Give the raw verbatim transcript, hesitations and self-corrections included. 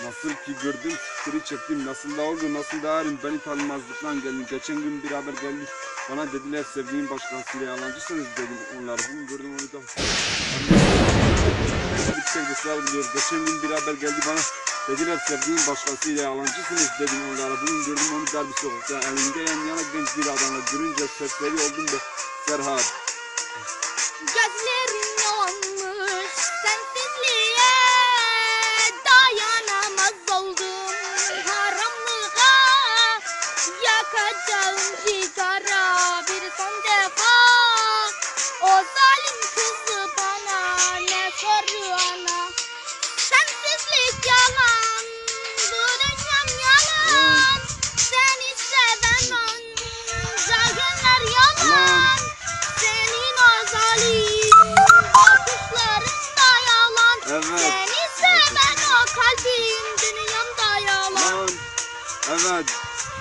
Nasıl ki gördüm, sıkırı çektim. Nasıl da oldu, nasıl da ağrım. Beni tanımazlıktan geldin. Geçen gün beraber geldik. Bana dediler sevdiğin başkasıyla yalancısınız dedim onları. Bunu gördüm onu da. Bir tek ısrar biliyor. Geçen gün beraber geldi bana. Dediler sevdiğin başkasıyla yalancısınız dedim onlara. Bugün gördüm onu dar bir sokakta. Elinde yan yana genç bir adamla görünce serseri oldum da Serhat. Gözlerin yanmış sensizliğe dayanamaz oldum karanlığa. Yakacağım sigara bir son defa. O zalim kızı bana ne soruyor ana? Sensizlik yalan, bu dünyam yalan. Seni sevemem, zalimler yalan. Senin o zalim bakışların da yalan. Evet. Seni seven o kalbim dünyamda yalan. Evet.